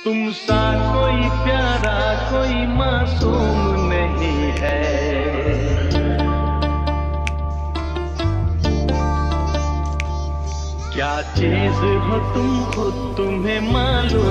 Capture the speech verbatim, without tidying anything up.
तुम सा कोई प्यारा कोई मासूम नहीं है। क्या चीज हो तुम खुद तुम्हें मालूम